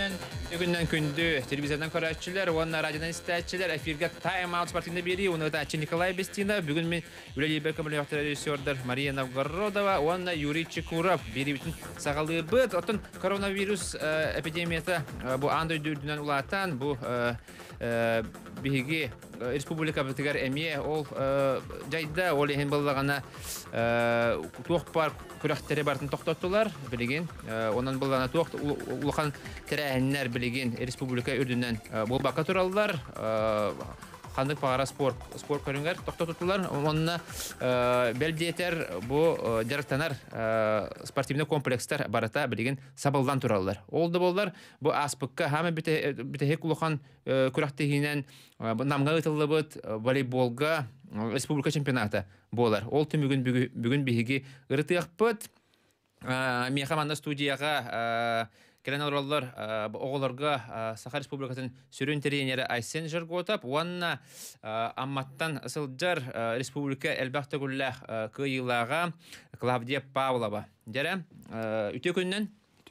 Günün kündü televizyondan koraççılar, onlar radyodan isteççiler, efirge Time Out Sport'unda biri, onu da Nikolay Bestina, bugün mi Üleli Bekamlı yaptığı rejisördür Maria Novgorodova, ona Yuri Chikurov, biri bütün sağlığı bıt, otun koronavirüs epidemiyata bu anda dürdünen ulatan, bu bihigi Respublika Bitigar Emiye, ol cayda, ol ehin balağına tuğpar kürahteri bartın toxtattılar, bilgin, onun balağına tuğt, ulukan terəhinlər bilgin Respublika ürdündən bol baka turallar, Xandık Pağara spor körüngər toxtattılar, onunla beldiyeter bu direktanar sportivni kompleksler barata bilgin sabaldan turallar. Oldu bollar, bu aspıkka hama bitehek ulukan kürahtehinen namga ıtıllı bıt voleybolga Respublika çempionata bolar. Ol tüm bugün bihigi ırtıyaq bıt, мен команда студияга келен ороллор оголорго Саха Республикасынын сүрүн тренери Айсен Жырготап, уанна амматтан ысылжар республика элбахта гуллах кыйылага Клавдия Павлова. Жара үтө күннен?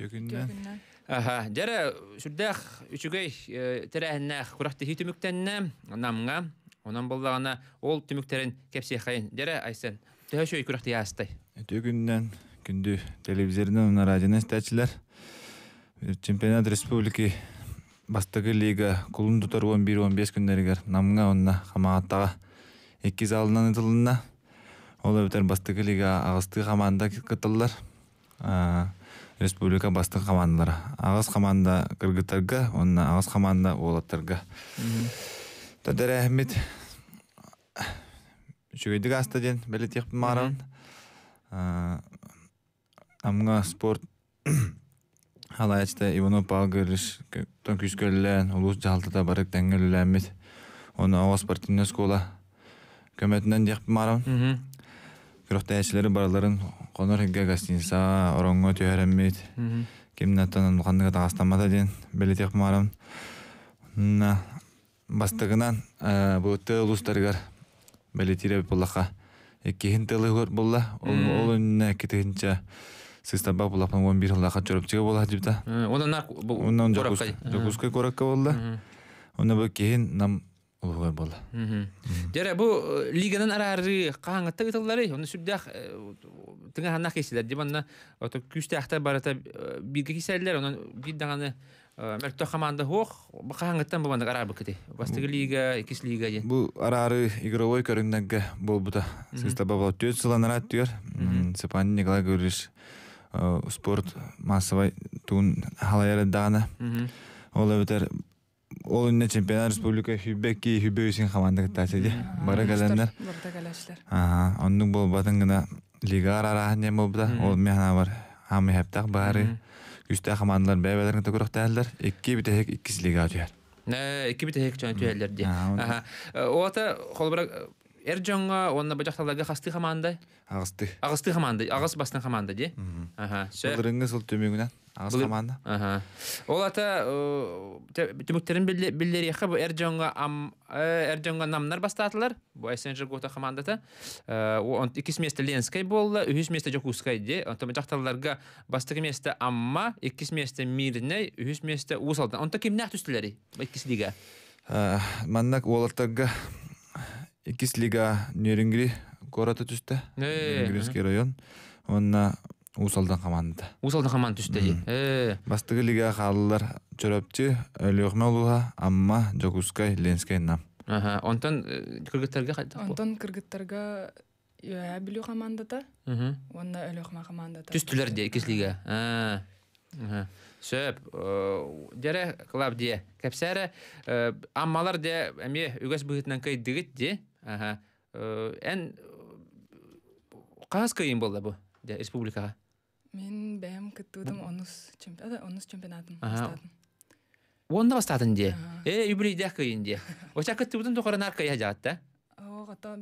Жара сүрдах үчүгөй терәһиннах куракты хитүмүктенне намга, онан боллагана ол түмүктерин кепсехайын. Жара Айсен, төшөй куракты ястай. Үтө күннен күндү телевизордон радионун истечилер чемпионат республики бастыгы лига кулун тутар 11-15 күндөрүгөр намга онна камааттага 2 залынан ытылына ол өтөр бастыгы лига агысты команда кытыллар республика бастыгы командалары агыс команда кыргыттарга онна агыс команда оолаттарга тадара ахмет чуйдыга астаден белетип маран Амга спорт халаячта Иванов Павлович тон күскөллән улус жалтыда барык тәңгелләмит. Оны ава спортивная школа көмөтүнөн дияп марам. Кырыктачлары барларын конор хигге гостиница оронго төһөрөммит. Кимнаттан кандыга тагыстамада ден белетип марам. На бастыгынан бу улустаргар белетире булака. Эккин тылыгыр булла. Ол үнне кетинче Систаба булапан 11 жылга чөрөпчүгө болот жибта. Ондан жокускай коракка болду. Оны бу кийин нам улгай болду. Жара бу лиганын арары каңытта кытылдары, оны сүрдөх тыңа ханна кесилер. Дебанна ото күстәхтә барата бирге киселер, оны бир даганы Мәртө команда хох, каңыттан булганда арар быкыты. Бастыгы лига, икис лига же. Бу арары игровой көрүнгөнгө болбута. Систаба болот 4 жылдан аттыр. Сепан Николай Гуриш спорт массовый тун халайры дана. Ол өтер ол не чемпионат республика хүбеки хүбөсүн команда кытасы. Бара галандар. Онун болбатын гына лига арара не болбута. Ол механа бар. Хамы хептак бары. Күстә командалар бәйләрен төгөрөктәләр. 2 битек 2 лига атыр. 2 битек чан төяләр ди. Ота холбара Эрҗанга онна бажакталарга хасты команда. Агысты команда, агыс бастан команда ди. Сылрыңгы сыл төмөгүнөн агыс команда. Ол ата төмөктерин биллери яка бу Эрҗанга намнар бастатылар. Бу Айсен Жыргота командата. Он 2 место Ленскай болду, 3 место Жокускай ди. Онта бажакталарга бастыгы место Амма, 2 место Мирней, 3 место Усалдан. Онта кимнәк түстеләри? 2 лига. Маннак олаттарга 2 лига Нөрингри гораты түстө. Нөрингрийский район. Онна Усалдан команда. Усалдан команда түстө. Бастыгы лига халлар чөрөпчү, Өлөкмөлуга, Амма, Жокускай, Ленскай нам. Онтан кыргыттарга кайда? Онтан кыргыттарга билүү командата. Онна Өлөкмө командата. Түстүлөр де 2 лига. Сөп, жара Клавдия Капсара аммалар де эми үгөс быгытынан кайдыгыт де. Эн кас кайын болду бу де республикага. Мен бэм кыттыдым 10 чемпионатын бастадым. Онда бастадың де. Үбүлейде кайын де. Оча кыттыдын токорунар кайя жатта. Гата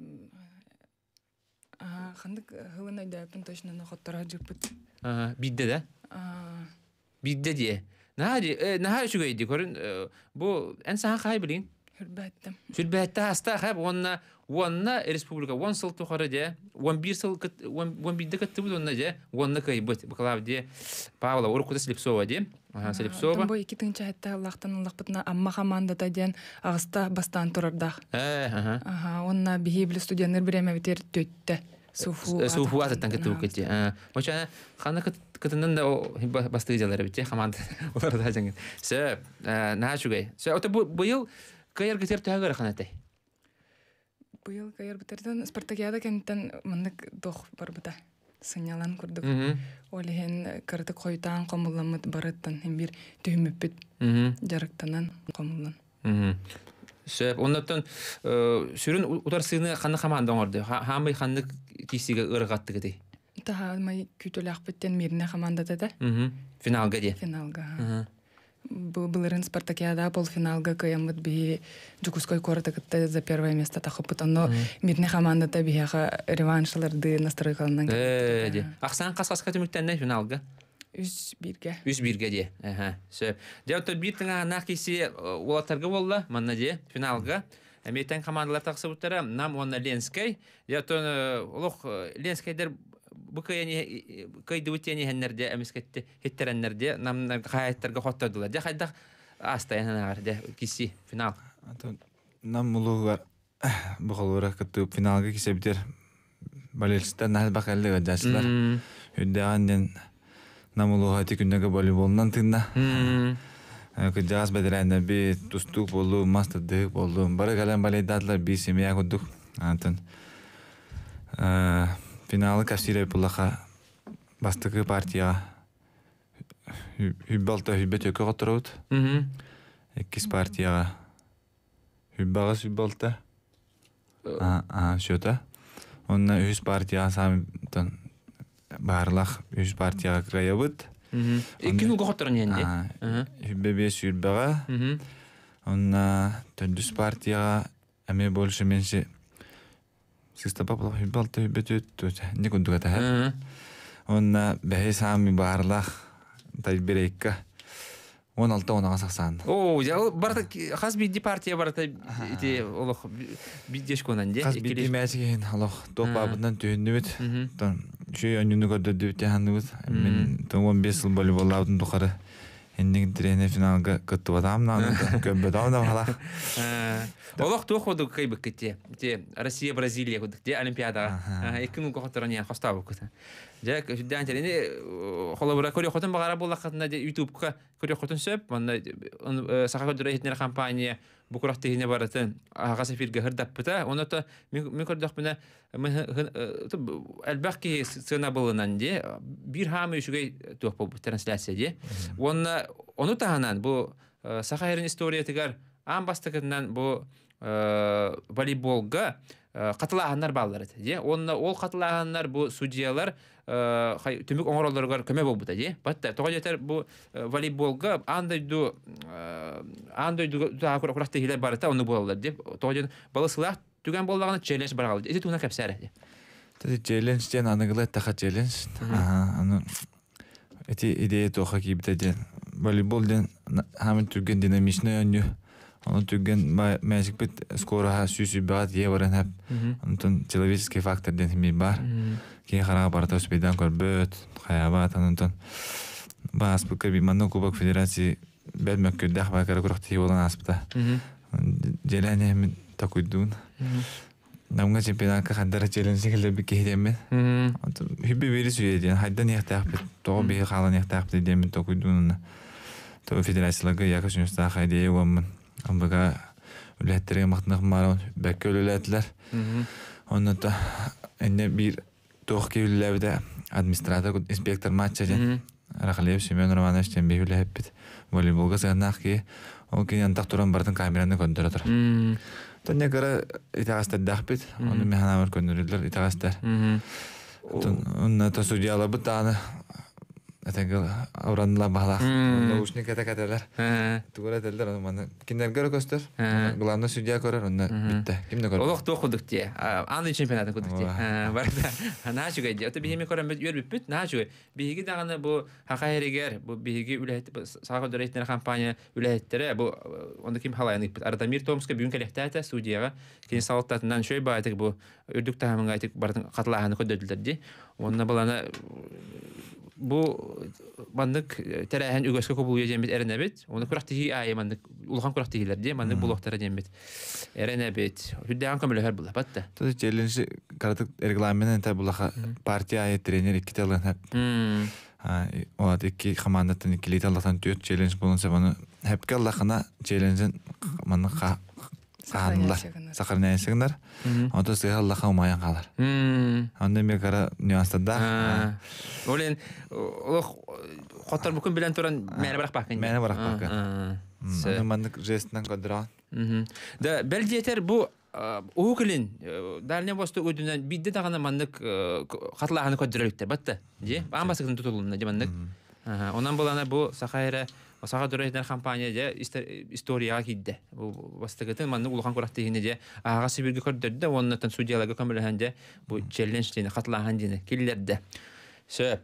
хандык хылынайда пен точно нохоттора жыппыт. Бидде да? Бидде де. Нахари шугайди көрүн бу эн сахан кай билин? Хүрбәттем. Сүрбәтте хаста хәп онна республика 10 сыл тухары де 11 сыл 11 кытты бу онна де онна кайбыт Клавдия Павла Уркута Слепцова де Слепцова Бу 2-нче хәтта Аллахтан Аллахбытна амма командада ден агыста бастан турардах. Ага, онна бихибле студентлер биреме битер төттө. Суфу ататтан кытты бу кетти. Очана хана кытындан да басты жалары бите команда оларда жаңы. Сө наачугай. Сө ота быйыл кайер гетер тагыр ханатай. Быйыл кайер битерден Спартакиада кенттен мындык дох барбыта. Сынялан курдук. Олеген кырдык койтан комулламыт барыттан hem bir төһмөппүт. Жарыктанан комуллан. Сөп оннан сүрүн утар сыны ханы команда оңорду. Хамы ханны кисиге ыргатты гыды. Та май күтөлөк биттен мирне командада да. Финалга де. Финалга. Былырын Спартакиада полуфиналга каямыт би Жукускай коротакытта за первое место тахыпыт. Но мирне командада бияга реваншларды настройкалынан. Де. Аксан кас-каска түмүктәнне финалга. 3-1-ге. 3-1-ге де. Сөп. Де отыр бир тыңа нахиси улатарга болла, манна де финалга. Әметтен командалар тақсыбыттары нам онна Ленскай. Де отыр олық Ленскайдер bu kaydı üteni henlerde emiskette hitterenlerde namlar hayatlarga hottadılar. De hayda asta yanar de kisi final. Nam mulugar bu kolora katı finalga kisebiter. Balelstan nahal bakallı gadaslar. Hüdden nam muluga tikündeki voleyboldan tınna. Kıcağız bedirende bir tustuk bolu, masterdık bolu. Bara gelen baleydatlar bir simya kuduk. Antın. Finалы кассирай пулаха бастыкы партия хүббалта хүббет өкө которот. Эккис партияга хүббагас хүббалта. Шөта. Онна үз партия самтан барлах үз партияга кыраябыт. Эккин уга которон энди. Хүббебе сүрбага. Онна төндүс партияга эме больше менше Сыстапа бұл хүббалты хүббет не күндігі тәхіп. Онна бәхе сами барлақ тәжберейкі 16-10-ға сақсан. О, барда қаз бидді партия барда олық биддеш конан де? Қаз бидді мәсіген олық тоқ бабынан түйінді бет. Шөй өнүні көрді дөте ханды бет. Мен 15 жыл болы болаудың тұқары. Ending тренер финалга кытты батамнан көббөт алда бала. Олох тоходу кайбык кетти. Те Россия Бразилия кудук те Олимпиадага. 2000 кохоторон хостабы кута. Жак жүдөн терени холобура көрө хотон багара боллакатында YouTube-ка көрө хотон сөп. Мында сака көдөрө хитнер компания бу курактыгыне баратын агасы фирге хырдаппыта. Оното мен көрдүк мене албакки сына болунан де бир хамы үшүгөй тохпо трансляция де. Onu tahanan bu Sakayır'ın istoriya tıgar ambastыкından bu voleybolga katılağanlar bağları. Ol katılağanlar bu sudiyalar tümük oңоролорго köme bolbuta. Batta toğa yeter bu voleybolga andaydu kurakta hiler barata onu bolalar. Toğa yeter balısılaq tügen bolağını challenge barağalı. Eti tuna kapsarı. Challenge den anıgıla taxa challenge. Эти идеи тоха кибитеден. Волейболден хамын түрген динамичный өню. Он түрген мәжик бит скоро сүйсүй бағат еврен хәп. Онтон человеческий фактор ден хими бар. Кей қараға барата өспейдан көрбөт, хаябат, онтон. Ба аспыққа биманны Кубок Федерации бәдмәк көрдәқ бәкәрі күріқті болан аспыта. Желәне хемін такуйдуын. Намга чемпионатка хандара челленджи келе би кейдемен. Хүббе бери сүйеден хайдан яқтақпет, тоғы бейі қалан яқтақпет демін токуйдуынна. Тоғы федерацияларға яқы сүністағы хайдея уамын. Амбыға үләттерге мақтынақ марауын бәкке өліләтілер. Онната әнне бір тоғы кей үліләбіде администратор, инспектор матча ден. Рақалиев Семен Романович ден бей үләппет. Волейболға сығанақ кей. Ол кейін антақ тұран бардың камераны көндірі тұр. Тоня кара итагастар дахпит, оны механамар көндүрүлөр итагастар. Онна та судьялар бутаны атагыл ауранла бахлах наушник ката-каталар. Тугара телдер аны киндер көрө көстөр. Главный судья көрөр онда битте. Кимде көрөр? Олох тохудук те. Аны чемпионатын кудук те. Барда. Наачуга же. Ото бихими көрөм өрбүппүт. Наачуга. Биги даганы бу хакайригер, бу биги үлет сага дөрөйтнер компания үлеттери бу онда ким халайнык. Ардамир Томска бүгүн келектәтә судьяга. Кин салттатынан шөй байтык бу үрдүк тагымын айтык бардын катлаганы көдөдүлдер ди. Онда баланы бу бандык терәһен үгәскә күп булып җәмбит әрәнәбит. Оны күрәктәге ай бандык улхан күрәктәгеләр ди. Бандык булыктары җәмбит. Әрәнәбит. Хүддән камиләр була батта. Тоды челленж каратык регламентен та булаха партия тренер икителен хәп. О атыки командатын икилиталлатан төт челленж булынса баны хәпкә Аллахына челленжен маны саханлар. Сахарнайсыңдар. Ото сыйга Аллаха умаян калар. Анда мен кара нюанстарда. Олен хоттар бүкүн белән туран мәне барак бакын. Мәне барак бакын. Аны мандык жестинен көдөрә. Да белдетер бу Уукелин дальне босты өдүнөн бидде дагана мандык катлаганы көдөрөлүктөр батта. Же? Амбасыгын тутулуна же мандык. Онан болана бу Сахайра Сага дөрөйтер компания же историяга кидде. Бу бастыгытын мандык улхан көрәктегене же ага сибирге көрдөрдө, оннан судьяларга көмөлгәндә бу челленджтене катлаган дине киллерде. Сөп.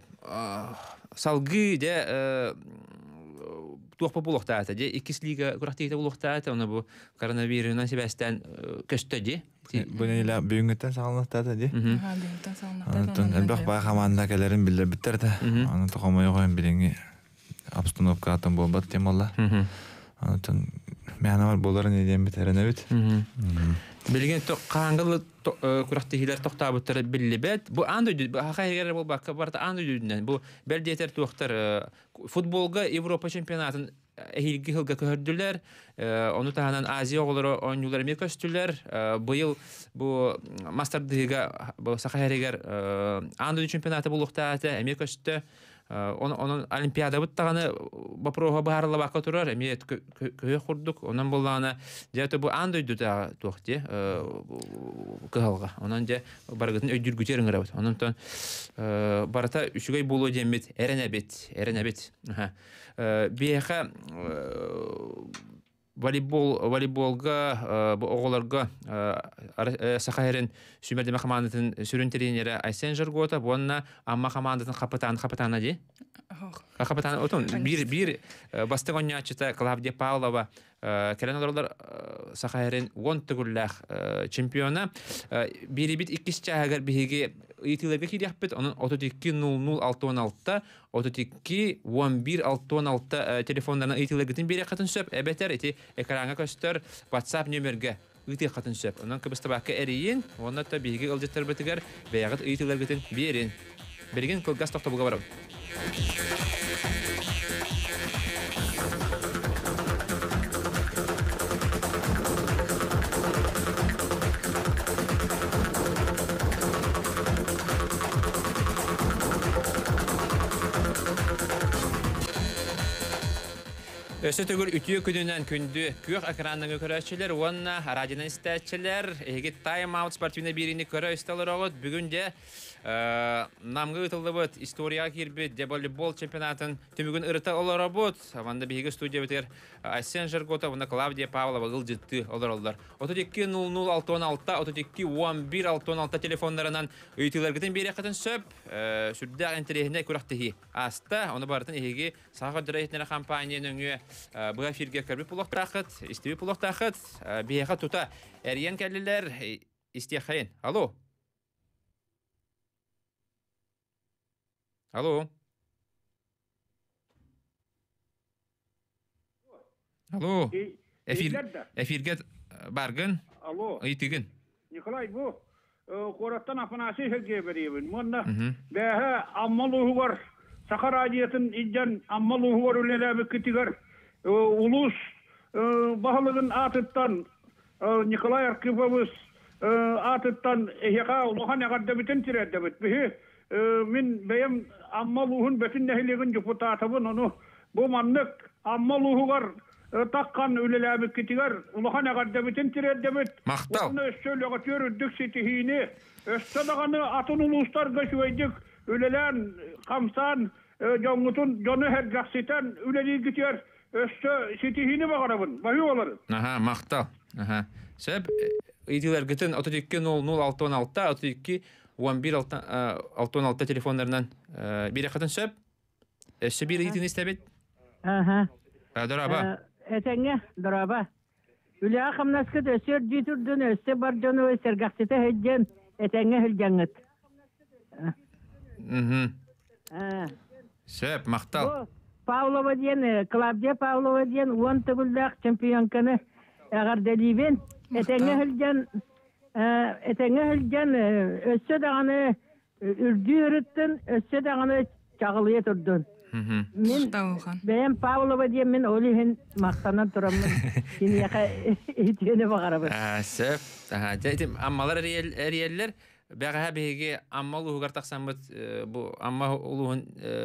Салгы де тух популохтата же икис лига көрәктегене булохтата, оны бу коронавирустан себәстән көстөди. Бу нелә бүгүнгәтен сагылыктады ди. Бүгүнгәтен сагылыктады. Аны бак бай команда келерин билдер биттерде. Аны тохомой коен билинги обстановка атын болбат темалла. Антон мәна бар боларын едем битерене бит. Билген каңгыл күрәктегеләр токтабыттыр биллебет. Бу андый хакайгәр булбакка барда андыйдән. Бу белдетер тухтар футболга Европа чемпионатын эхилги хылга көрдүләр. Оны таһанан Азия оглары ойнуулар мекөстүләр. Быел бу мастerdыга бу хакайгәр андый чемпионаты булукта мекөстү. Onun Olimpiada buttağını baproha baharla baka turar. Emiyet köye kurduk. Ondan bolağına jete bu andıydı da toxti. Kıhalga. Ondan je bargıtın ödürgüçerin rabat. Ondan ton barata üçügey bolu jemmet erenebet. Biha voleybolga bu oğullarga Sakayır'ın Sümer'deme komandasının sürün treneri Aysen Jırgota bu onna amma komandasının kapıtanı di? Kapıtanı otun bir bastık oynaçıta Klavdiya Pavlova kelen olarak Sakayır'ın 10 tugullah çempiyona biri bit ikisi çağır bihigi itilerge ki yapıt onun 32-00-616 32-11-616 telefonlarına itilergetin biri katın söp ebeter eti ekrana göster WhatsApp nömerge iti katın söp onun kıbısta bakı eriyin onunla da bihigi ılcıtlar bitiger veyağı itilergetin birin bergin gaz tokta buga varım. Ösötөгөр ütüyü күнүнөн күндү күйөк экранын көрөчүлөр, онна радионан истечилер, эгит тайм аут спортивный биrini көрө истелерогот. Бүгүн же намгы ытылдыбыт история кирбит де волейбол чемпионатын түмүгүн ырыта олоробут. Аманда биги студия битер Айсен Жыргота, онда Клавдия Павлова гылжытты олороллар. 32-00-616, 32-11-616 телефондарынан үйтүлөргүтүн бери катын сөп, сүрдө интернетине көрөктүги. Аста, оны бартын эги сага дөрөйтнер компаниянын bu efirge körbe pulaqtaqıt, istivi pulaqtaqıt, biyaqa tuta eriyen kelliler istiyaqayın. Alo. Alo. Alo. Efirge bargın. Alo. Itigin. Nikolay bu. Korattan afanası helge veriyim. Monna. Beha ammaluhu var. Sakar adiyatın idcan ammaluhu var ülelâbi kitigar. Ulus bahalığın atıttan Nikolay Arkipovuz atıttan ehya uluhan yakarda bütün tiredde bit. Bihi min beyim ammaluhun bütün nehliğin deputatımın onu bu manlık ammaluhu var takkan ülelâbi kitigar uluhan yakarda bütün tiredde bit. Maktal. Bunu söylüyor görürdük sitihini. Östadağını atın uluslar göçüveydik. Ülelen, kamsan, Jonutun jonu her gaksiten üleli gidiyor. Östö sitihini bakarabın. Bahi oları. Aha, maqtal. Aha. Söp итилер гытын 32-00-616, 32-11-616 телефонларынан бире қатын сөп. Өссі бір итini істебет. Ага. Дораба. Этеңе, дораба. Үлі ақымнаскы өсер дүйтірден өсі бар жоны өсер ғақсеті хөджен, этеңе хүлжаңыт. Сөп, мақтал. Павлова ден, Клавдия Павлова ден, 10 түбілдақ чемпионканы әғар дәлейбен. Этеңе хүлжен өсі дағаны үрді үріттін, өсі дағаны чағылыя тұрдын. Мен Павлова ден мен олихін мақтанан тұрамын. Сені яқа етені бағарабын. Сөп. Аммалар әриелер бәғаға бәйге аммал ұғығар тақсамыд амма ұлығын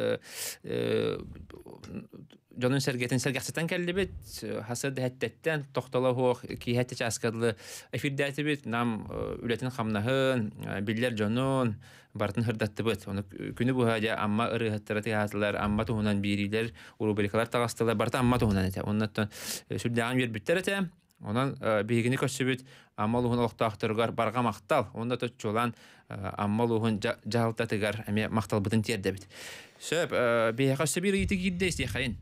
Jonun sergahsatan keldi bit hasad hettetten toxtala hoq ki hette çaskadlı efirdati bit nam ületin xamnahın biller jonun bartın hırdattı bit onu günü bu haja amma ırı hattarati haslar amma tuhunan biriler urubelikalar tağastalar barta amma tuhunan ete ondan sürdağın bir bitterete ondan bigini kösübüt amma luhun oqtaqtırgar barga maqtal onda çolan amma luhun jahaltatıgar eme maqtal bitin tiyerde bit söp bihe kösübür iti gidde isteyxayın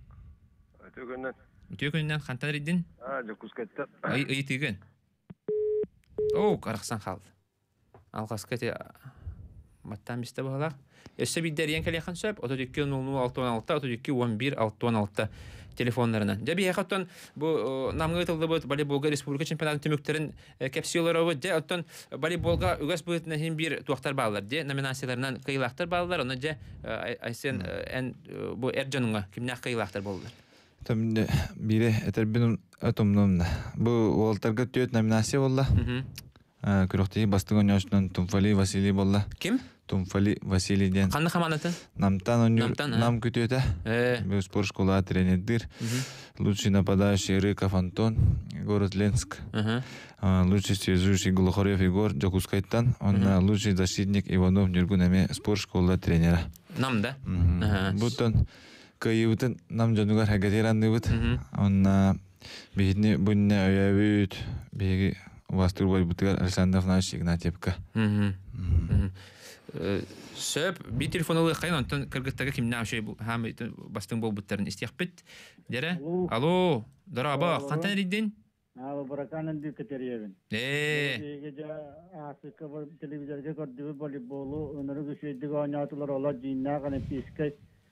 Tügünden xantar idin? Jokuzkatda. Ay tügün. Oo, qaraqsan qaldı. Alqasqati mattan biste bahala. Össe bir deriyen kaleyan söp 32-00-616, 32-11-616 telefonlarından. Jabi yaxattan bu namgı tıldı bu voleybolga Respublika çempionatı tümüklerin kapsiyolları bu. Ja ottan voleybolga ügas buyutuna hem bir tuaqtar bağlar. Ja nominasiyalarından qıylaqtar bağlar. Ona ja aysen en bu Ercan'ına kimne qıylaqtar bollar. Tamam biri eterbin atomnomna. Bu oltarga tüyet nominasiya bolla. Kurukti bastığın yaşından Tumfali Vasili bolla. Kim? Tumfali Vasili den. Kanlı kamanatın? Namtan onur nam kütüyete. Bu spor школа тренерdir. Лучший нападающий Рыков Антон, город Ленск. Лучший связующий Глухарев Егор, Джокускайтан. Он лучший защитник Иванов Нюргунами, спорт школа тренера. Нам да? Бутон Кайутын нам жанугар хагатиранды бут. Онна бихни бунна оябыт. Биги Вастурбай бутгар Александр Афанасьевич Игнатьевка. Сөп bir telefonla qayın ondan Kırgızstaga kimden şey bu ham bastın bol butların istiyaqbit. Dere? Alo, daraba, qantan ridin? Alo, barakanın dikkateriyevin. Gece Afrika televizyonda gördüğü voleybolu onları güçlüydük oynatılar ola cinna kanı piskay.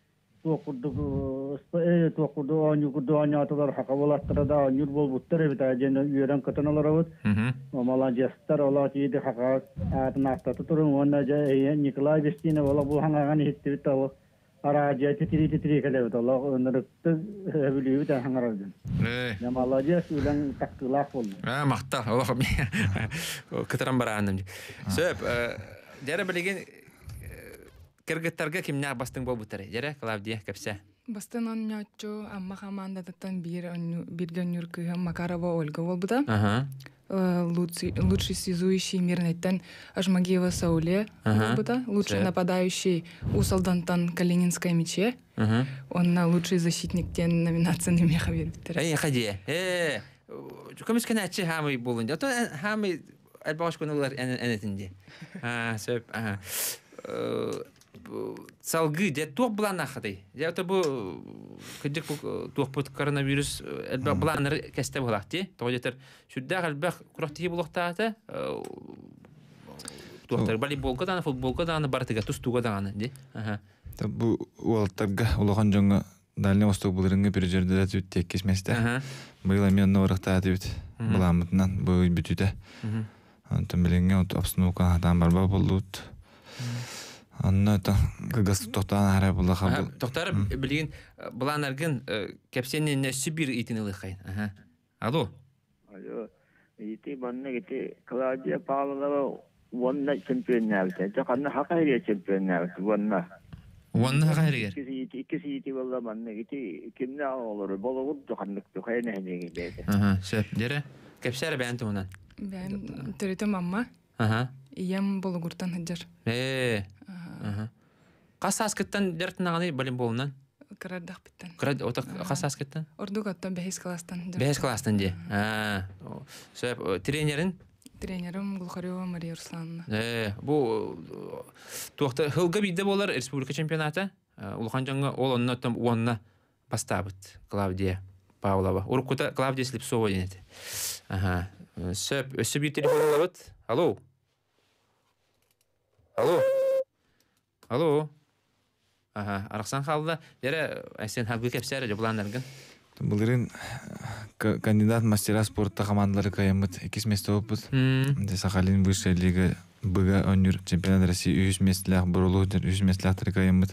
Toqurdu oynatılar haqavalattıra da oynur bol butları bir tane yören katanalar avut. Omalan jestar ola çiydi haqa atın attatı turun onnaca Nikolay Vestina ola bu hangan hitti bit o araca titri kadevit ola onları biliyor bir tane hangarardın. Namalaca ulan takılaf oldu. Maqtal. Allah kıtaran barandım. Söp dere bilgin Kırgıtlarga kimne bastın bol butları? Jere Claudia kapsa. Bastın on nyocho amma командадатан bir gönür kıyam Makarova Olga olbuda. Лучший связующий Мирнеттен Ажмагиева Сауле olbuda. Лучший нападающий Усалдантан Калининская мече. Он лучший защитниктен номинацияны меха бериптер. Эй, хадие. Көмүс канатчы хамы болунда. Ото хамы албаш конулар энетинде. Сөп. Салгы де туq bulan axıday. Ya ta bu kıcık bu tuq bu koronavirüs bulanları keste bulaqti. To'yeter şudda qalbaq kuraqti bulaqtaata. Tuqtar voleybolga da futbolga da bartiga tustuga da di. Bu oltarga улахан жаңа Дальний Восток булырыңга бир жерде да түттек кесместе. Быйла мен норыктаа дебит. Буламытынан бу бүтүтө. Антон белеңге обстановка адам барба болдут. Анна та газ тоқтан ара була хабыл. Тоқтар билген буланаргын кепсенне нәсү бир итинеле хай. Алло. Алло. Ити банна гите Клаудия Павлова вонна чемпионнавта. Жаканна хакайрия чемпионнавта вонна. Вонна хакайрия. Икisi ити болла банна гите кимне олор болуп жаканлыкты хайна хенеге. Шеп, дере. Кепсер бәнте унан. Ben törete mamma. Iyem bolugurtan hajar. Қасаскеттен дертінағаны волейболынан? Кыраддах биттен. Қасаскеттен? Ордук оттон бехис класстан. Бехис класстан де. Сөп, тренерин? Тренерім Глухарева Мария Руслановна. Бұл туақты хылға бейді болар республика чемпионаты. Улхан жаңға ол онына бастабыт Клавдия Павлова. Уруккута Клавдия Слепцова денеті. Сөп, өсі бір телефон алабыт. Алло? Алло? Алло? Арақсан қалды. Дәрі, әсен халғы кәпсәрі жабыландарғын. Бұлырын кандидат мастера спортта командалары каямыт 2 месте опыт. Сахалин высшая лига БГ онюр чемпионат России 3 местелях бурулугдер 3 местелях каямыт.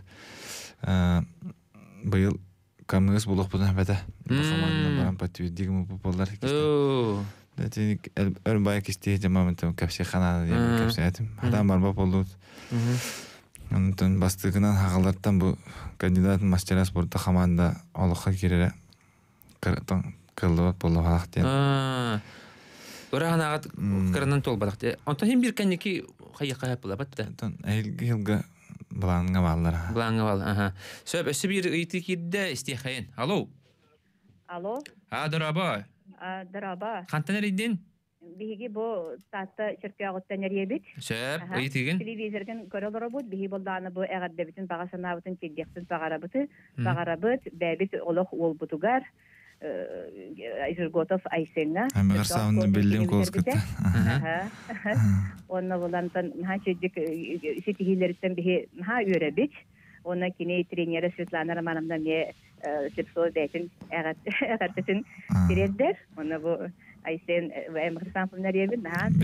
Быйыл камыгыс булук бутан бата. Команда баран подтверждигим популар кисте. Датик өрбай кисте жамамытым капсе хананы деп капсетим. Адам бар болду. Онтон бастыгынан хагалаттан бу кандидат мастера спортта команда олукка кирере. Кыллыбат болу халак ден. Орағанағат кырынан тол бадақ де. Онтан хем бір кәнеки қайыққа хәп болабат да? Әйілгі жылғы бұлаңға балдар. Бұлаңға бал. Сөп, өсі бір ұйты кирді істейхайын. Алло? Алло? Дұраба? Дұраба. Қантан әрейден? Биһиги бу таатта чиркягыттан эрьебит. Сөп, ыйтыгын? Телевизордан көрөлөр бут, биһи болдааны бу эгаддебитин багасанаабытын чеддектин багарабыт, бәбит олох олбутугар, Изерготов Айсенна. Амигар сауынды белден колскытта. Онна булантан чеддек ситихилерден биһи үйрөбит. Онна кини тренері Светлана Романовна не Слепцова бәйтін эгаддетин тиреддер. Онна бу Айсен эмгирсан фунаребин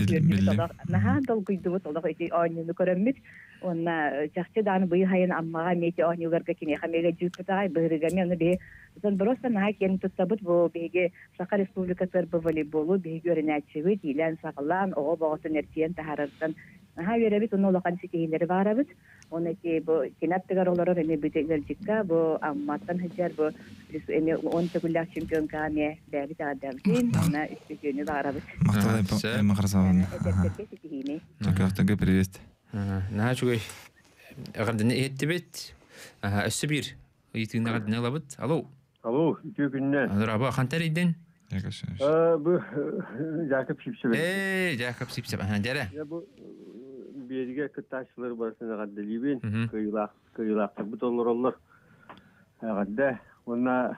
нахан долгуйдубут олох эти ойнуну көрөммүт. Онна чакчы дааны быйы хайын аммага мети ойнугарга кини хамега жүүпүтагай быйрыгами оны бии сон просто наха кен туттабыт бу биги Саха Республикасы бу волейболу биги өрүнәчүбүт илен сакылан ого боготун эртиен тахарырдан наха үйрөбүт оны олоқан ситихилери баарабыт. Оны ки бу кинаттыгар олорор эми бүтегелжикка бу амматтан хыжар бу эми 10 гуллак чемпионка ме бәбит адабын она истигени баарабыт. Макталай эми карсабын. Чакактыгы привет. Наха чугай агардын эттибет. Өссү бир ыйтыгын агардын алабыт. Алло? Алло, күннен. Дұраба, қантар еден? Бу Жакып Сипсеп. Жакып Сипсеп. Жәрі? Бу берге кытташылар барысына гадделибин, кыйлак бут олор. Гадда, онна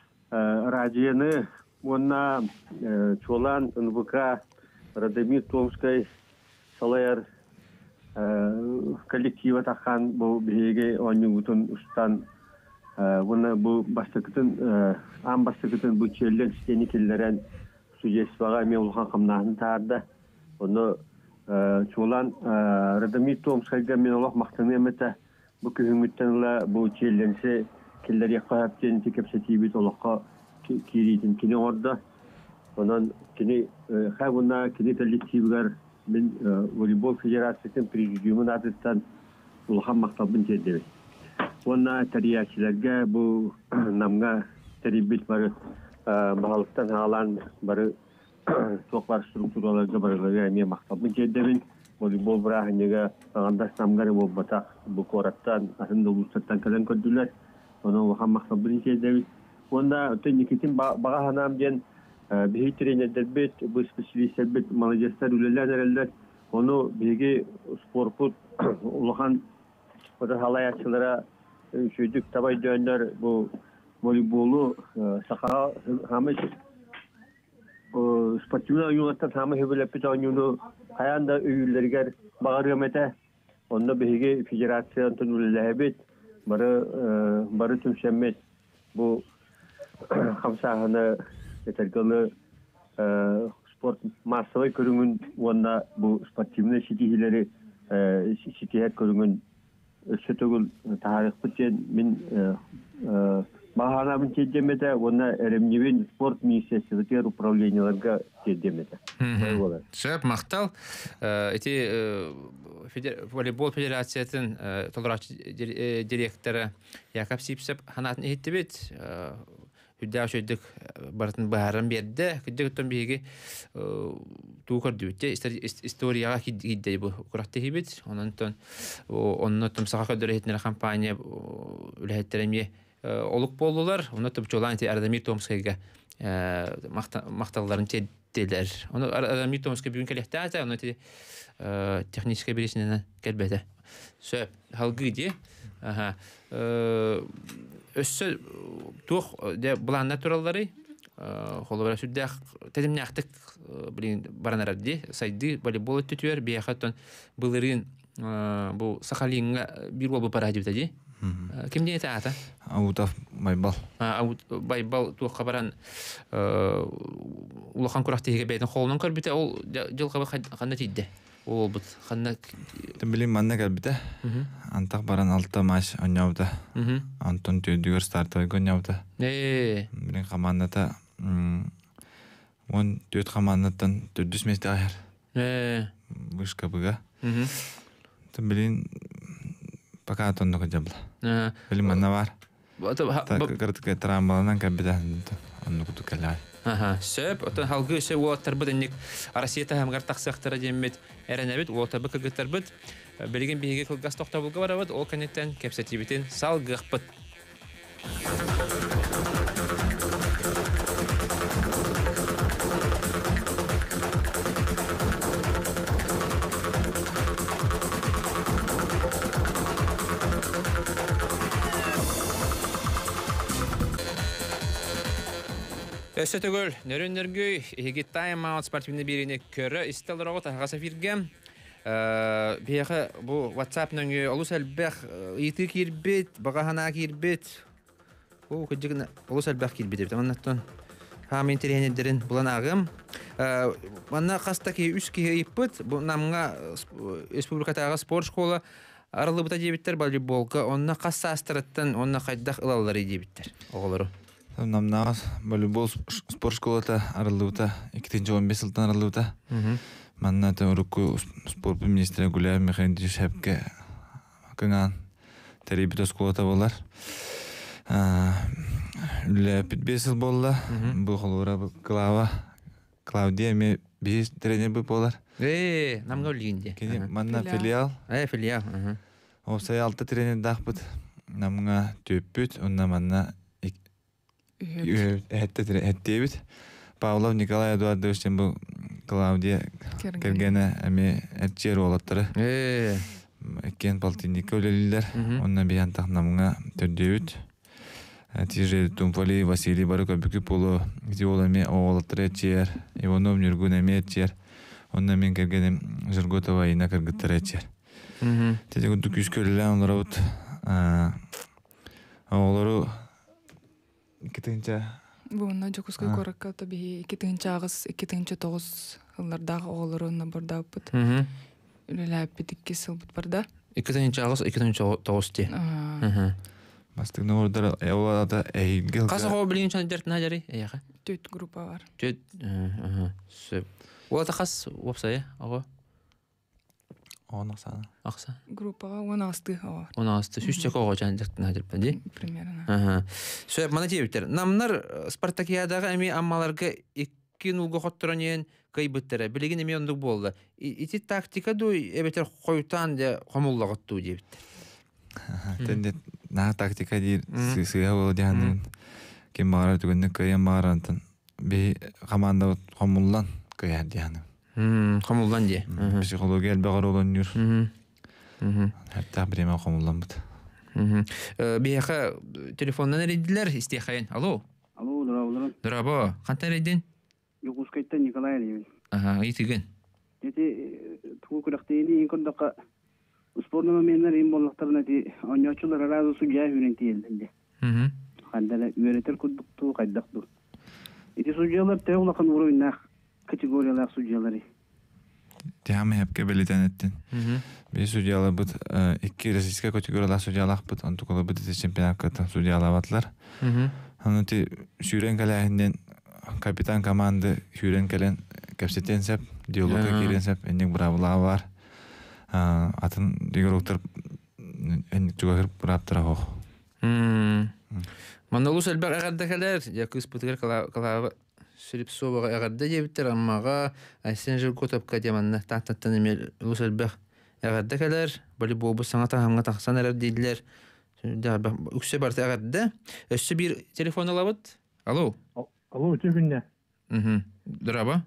радионы, онна Чолан, НВК, Радомир Томской, Салаяр коллектива тахан бу берге онюгутун устан Оны бұл бастықытын бұл челлен стені келдерен судействаға мен ұлған қымнағын тарды. Оны чулан Радомир Томскайға мен олақ мақтаны әметі бұл күхіміттенілі бұл челленсі келдер еққа әптен текепсі тейбет олаққа кейрейтін кені орды. Онан кені қайбына кені коллективігер мен волейбол федерациясын президиумын адыстан ұлған мақтабын тердебет. Онна тариячыларга бу намга терибит бары багалыктан алан бары тоқлар структураларга барыларга эме мактабын жедебин волейбол браханега андаш намгары бу батак бу кораттан асында улустан калан көдүлөр ону хан мактабын жедебин онда тенникитин бага ханам ден бии тренердер бет бу специалисттер бет молодецтер үлелер ону биги спортпут улахан ода халаячылара Şöydük tabay döner bu voleybolu Saha hamış sportif oyunlardan hamı hübülepit oyunu hayanda üyülerger bağırımete onda bihige federasyon tunulehebit barı tümşemmet bu hamsahını yeterli sport masayı körünün onda bu sportifine şitihileri şitiher körünün Sötөгül tarih bütçen min bahanabın çedemede ona erimnibin sport министерстве управленияларга çedemede. Şöp maqtal эти волейбол федерациясын толрач директоры Яков Сипсеп ханатын эттибет Хүддә шөйдік бартын баһарын берді. Күддік өттен бейге туғыр дүйтте. Историяға киддей бұл құрақты хибет. Онны тұмсаға көдірі етінер компания үләйеттереме олық болулар. Оны тұп жолан Ардамир Томскайға мақталыларын теддейлер. Оны Ардамир Томскай бүгін кәлекті ата, оны техническай бересінен кәлбәді. Сөп, халғы де. Өссі туқ бұланна тураллары холовара сүддәк тәдімнәқтік баранарар де. Сайды волейбол өттетуер, бияқаттан бұлырын бұл Сахалинға бір бол бұл пара дебіті де. Кім дейті ата? Аутав байбал. Байбал туаққа баран улақан құрақтығыға бәйтін қолынан көрбіті, ол жылқабы қанда тейді. Ол бұд қанда... Білім манна кәлбіті. Антақ баран 6 матч ойнауды. Антон түйдігер старты ойнауды. Білім қаманната 14 қаманнаттан 400 месті ағар. Бұшқа бұға. Білім пока атонды жабла. Білім манна бар. Кіртіке трамбалынан кәлбіті. Оны күті кәлі ай. Сөп, отын халғы өсі уаттар бұд әнек Арасиета хамғар тақсақтыра демет әрін әбіт, уаттар бұд кілгіттар бұд. Білген бейге кілгас тоқта бұлға бар әбіт, ол кәнеттен кәпсәтебетін салғық бұд. Өсі түгіл, нөрін-нөргөй, егі тайм-аут спортивны беріне көрі істелдіроғы тағаса фиргем. Бейіғі бұл WhatsApp нөңі олыс әлбәқ еті кербет, бағахана кербет. Ол күдігін олыс әлбәқ кербет. Аманнаттан хамын теренедерін бұлан ағым. Манна қастаки үс кеге еппіт, бұл намға республикатағы спорт школы арылы бұта дебіттер волейболға, онына қасса астырыттан, онына қайдақ ылалары дебіттер. Оғылыру. Намнағыз волейбол спорт школата арылыута 2015 жылдан арылыута. Манната урукку спорт министрі Гуляев Михайлович Шепке кыңан теребіті школата болар. Үлі 5 жыл болла. Бұл қолуыра Клаудия ме 5 тренер бұл болар. Намға өлігінде. Манна филиал. Филиал. Осай 6 тренер дақ бұд. Намға төппіт, онна манна әттебіт. Павлов Николай Эдуардовичтен бұл Клаудия кергені әме әтчер олаттары. Әккен полтинники өлелілер. Онна бейан тақнамыңа түрдеуіт. Тижер Тумфали Василий Барык өбікі полу зиолами олаттары әтчер. Иванов Нюргун әме әтчер. Онна мен кергенім Жырготова айына кіргіттары әтчер. Теді күнді күскөлілі онлары ұт. Олары Икетинча. Буна жокускай коракка таби икетинча агыс, икетинча тогуз ыллардағы оғылырына барда бұд. Үлеләп бітікке сыл бұд барда. Икетинча агыс, икетинча тогуз те. Бастығына ордары әуалада әйілге... Қасы қоғы білген чаны дәртін әдері? Әйеға? 4 группа бар. 4. Олата қас опсайы, ағы? Он ақсаны. Ақса? Группаға 10 асты ағар. 10 асты. Сүстек оғы жаны дәртін әдеріп бәнде? Примерно. Сөйіп, мана жебіттер. Намнар Спартакиядағы әме аммаларға еккен ұлғы қоттыран ең кайбыттары. Білеген әме ондық болды. Ити тактика дой әбетер қойтан де қомылла қотту жебіттер. Тәнде наға тактика дейір сыға болы дейін. Кен бағарар түгінді көйен бағарантын. Бей қаманда қомыллан көйер дейін. Қомылдан де. Психология әлбағар олон үйір. Әттақ біреме қомылдан бұд. Бейіқі телефоннан әрейділер, істейқайын. Алло? Алло, дұрабылырын. Дұрабы, қанта әрейден? Югускайттан Николай Алиевич. Етіген. Еті тұғы күріқтейді ең күрдіққа спорнама менлер ең болықтарына ойнаушылар аразы судья үйренті елдінде. Қандала үйретер күрдіқту қайдақту. Еті судьялар тәуғлақын ұройнақ категориялар судьялары. Тәмі әпке белетен еттен. Бей судьялар бұд 2 российская категориялар судьялар бұд, антықылы бұд чемпионаткатын судьялар батылар. Аны те сүйрен кәләйінден капитан команды сүйрен кәлен кәпсетен сәп, диалогқа керен сәп, әннек бұрабылағы бар. Атын дегер оқтар әннек жүгағыр бұраптыра қоқ. Манолус элбек агардакалар, я кыз путгер калава Срипсова агарда дебиттер, аммага айсен жыл котопка деманна таттаттан эмел лус элбек агардакалар, бали бобу саңа тахамга тахсан эрер дейдилер. Үксе барты агарда. Өссө бир телефон алабыт. Алло. Алло, тегүнне. Драба.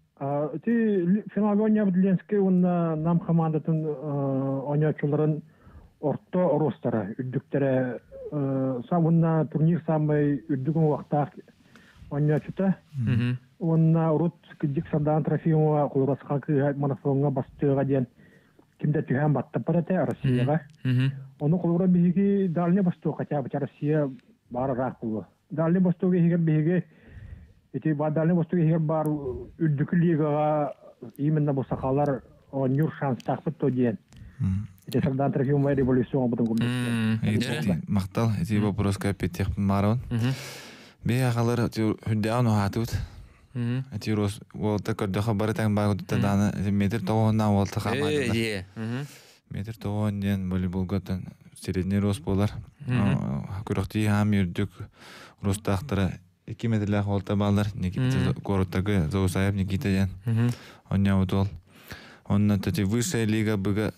Ти финагония Бдленский он нам командатын ойночуларын орто оростара үддүктөрө самунна турнир самый үддүгүн вакта ойночута. Онна урут кидик садан трофеева кулраска марафонга бастыга ден кимде түһәм батты парате Россияга. Оны кулура биги Дальний Восток хотя бы Россия барырак булды. Дальний Востокга егер биги эти Дальний Востокга егер бар үддүк лигага именно бу сакалар онюр шанс тахпыт то ден. Эти садан трофеева революцион бутун гумдук. Мактал, эти вопрос капитех марон. Беягалар хүддән хатут. Эти рос волта коддоха баратан багыта дана метр тоонна волта хамады. Метр тоон ден волейболготан средний рост болар. Көрөктү хам үрдүк ростактара 2 метрлер волта балдар. Никита короттагы Заусаев Никита ден. Оння утол. Онна тати высшая лига быга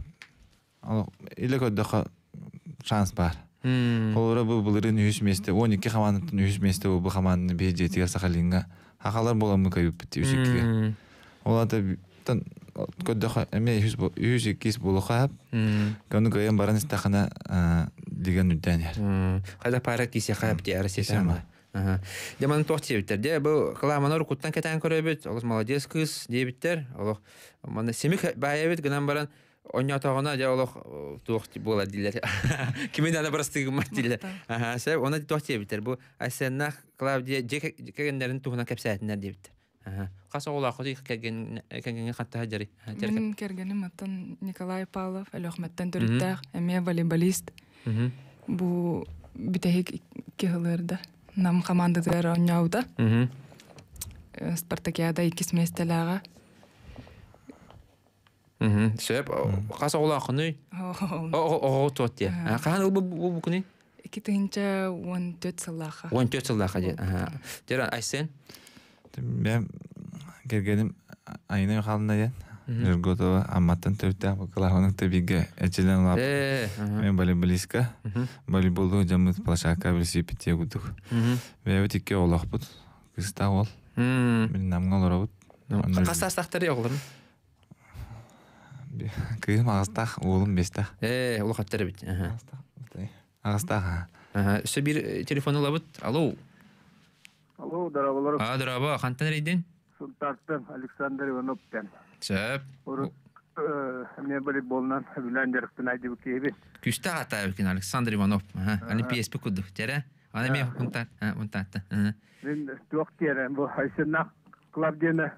или коддоха шанс бар. Колора булырын 100 месте, 12 командатын 100 месте бу команданы бежетиге сахалинга. Хакалар боламы кайып битти үсекке. Оларда тан коддоха эме 100 болуха. Каны гаян баран истахана деген үддәнер. Кайда пара кисе кайып дияр сесама. Деман тохтебиттер. Де бу каламанар куттан кетен көрөбүт. Олос молодец кыз дебиттер. Олох мана семик байыбыт гынан баран Онятагына диалог тохти була дилер. Кимин ана простыгы маттилер. Сәб оны тохти битер. Бу Асенна Клавдия жекегендерин тухуна кепсәтиннәр дибит. Каса ола ходи кәгән хатта хаҗари. Мин кергәнем аттан Николай Павлов, Әлөхмәттән төрттәк, әмә волейболист. Бу битәһик кехләрдә нам командалар ойнауда. Спартакиада 2 местеләгә. Сөп, каса ола хыны. О, тотте. Кан ул бу күни? 2014 сыллаха. 14 сыллаха ди. Деран Айсен. Мен кергеним айына халына ден. Жүргөтө амматтан төрттө бакаларның табиге эчелен лап. Мен волейболистка. Волейболду жамыт плашака велосипедте гудук. Мен тикке олакпут. Кыста ол. Мен намга лорабут. Каса сактары оглар. Кыйым агастах оолум бестах. Ул хаттары бит. Агастах. Сөп бир телефон алабыт. Алло. Алло, дарабалар. Дараба, кантан рейден? Султантан Александр Ивановтан. Сөп. Мен волейболнан Виландерден айдып кебе. Күстә ата бекин Александр Иванов. Олимпийский куду. Тере? Аны мен унтатты. Мен доктор бу Айсенна Клавдина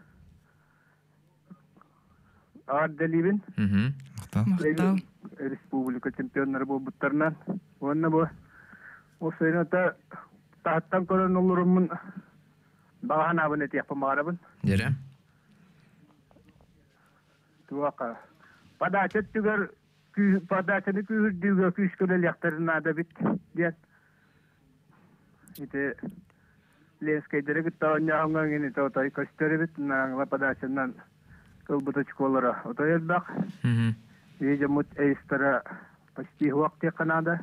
Арделивин. Мактау. Республика чемпионнары булбуттарынан. Онна бу осыйната таттан көрөн олорумун багана абыны тепмарабын. Дере. Туака. Падачет түгөр падачаны күрдүгө күскөлө яктарына да бит. Дет. Ите Ленскай директ тааняган гени тотай костеребит на падачынан кылбутачколора. Отоелдак. Видимо, эйстера почти вакте Канада.